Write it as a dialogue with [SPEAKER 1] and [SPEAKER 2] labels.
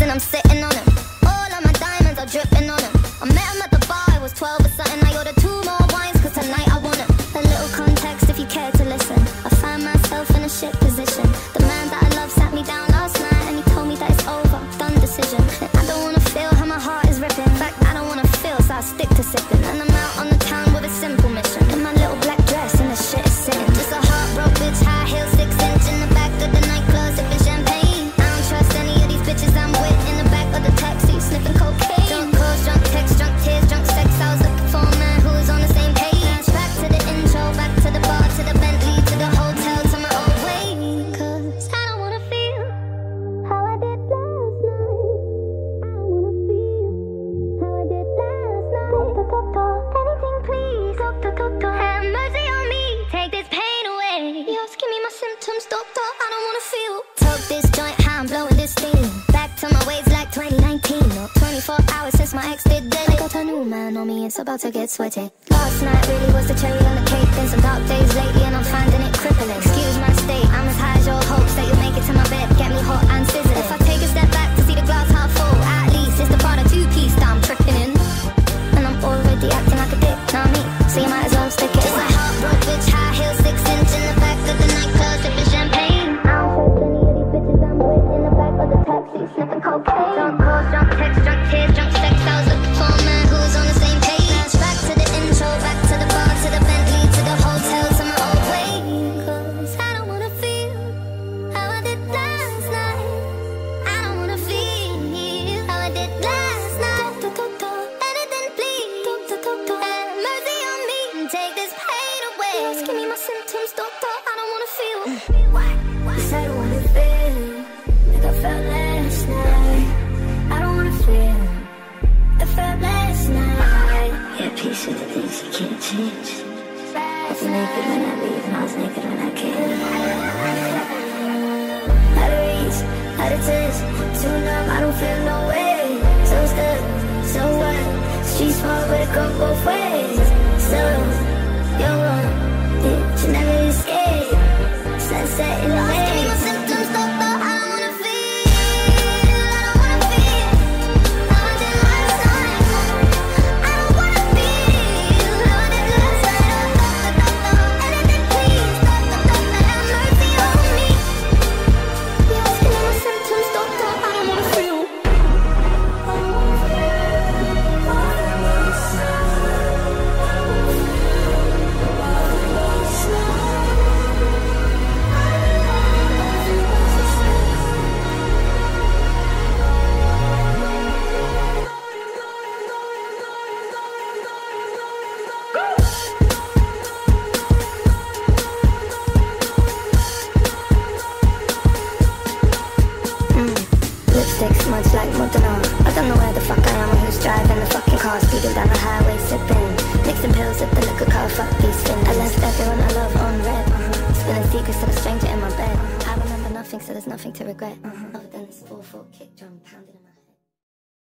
[SPEAKER 1] and I'm sitting on him. All of my diamonds are dripping on him. I met him at the bar, I was 12 or something. I ordered 2 more wines cause tonight I want him. A little context if you care to listen. I find myself in a shit position. The man that I love sat me down last night and he told me that it's over, done decision. And I don't wanna feel how my heart is ripping. In fact, I don't wanna feel, so I stick to sipping. And I'm out on the town with a simple mission. In my little black dress and the shit is sitting. Just a heartbroken bitch, high heels, 6 inch in the back of the nightclub sipping champagne. I don't trust any of these bitches I'm with in the back of the taxi sniffing cocaine. Drunk calls, drunk texts, drunk tears, drunk sex. I was looking for a man who was on the same page. Back to the intro, back to the bar, to the Bentley, to the hotel, to my old way. Cause I don't wanna feel how I did last night. I don't wanna feel how I did last night. Doctor, anything please. Doctor, have mercy on me. Take this pain away. Just give me my symptoms, doctor. I don't wanna feel. Took this joint, how I'm blowing this steam. Back to my ways like 2019. No, 24 hours since my ex did dead. I got a new man on me, it's about to get sweaty. Last night really was the cherry on the cake. Been some dark days lately and I'm finding it crippling. Excuse my state, I'm as high as your hopes that you'll make it to my bed. Get me hot and sizzling. If I take a step back to see the glass half full, at least it's the part of 2-piece that I'm tripping in. And I'm already acting like a dick, know me, so you might as well stick it. Just a heartbroken bitch, high heels, 6 inch in the back of the nightclub sipping champagne. I don't trust any of these bitches I'm with in the back of the taxi sniffing cocaine. Drunk calls, drunk texts, drunk tears, drunk sex. I was looking for a man who was on the same page. Back to the intro, back to the bar, to the Bentley, to the hotel, to my old way. Cause I don't wanna feel how I did last night. I don't wanna feel how I did last night. Doctor, anything please. Doctor, have mercy on me and take this pain away. Just give me my symptoms, doctor. I don't wanna feel.
[SPEAKER 2] Cause I don't wanna feel like I felt last night. I don't wanna feel I felt last night. Yeah, peace with the things you can't change. I was naked when I leave and I was naked when I came. Out of reach, out of touch, too numb, I don't feel no way. So stuck, so what? Street smart but it go both ways. So, you're wrong, you should never escape. Sunset in the
[SPEAKER 1] Give me
[SPEAKER 2] lake.
[SPEAKER 1] my symptoms, doctor. I don't wanna feel. I don't wanna feel how I did last night. I don't wanna feel how I did last night. Doctor, anything please. Doctor, have mercy on me. Just give me my symptoms, doctor. I don't wanna feel.
[SPEAKER 2] Lipstick smudged like Modena. I don't know where the fuck I am or who's driving the fucking car. Speeding down the highway sipping, mixing pills at the liquor car. Fuck these things. I left everyone I love on red. Spilling secrets to the stranger in my bed. I remember nothing, so there's nothing to regret. Other than this awful kick drum pounding in my